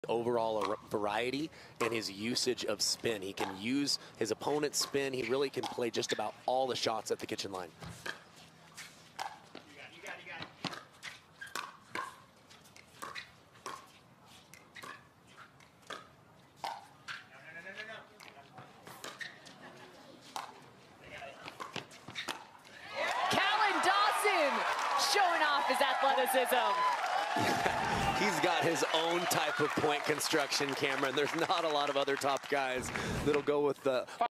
overall variety and his usage of spin. He can use his opponent's spin. He really can play just about all the shots at the kitchen line. Showing off his athleticism. He's got his own type of point construction, Cameron. There's not a lot of other top guys that'll go with the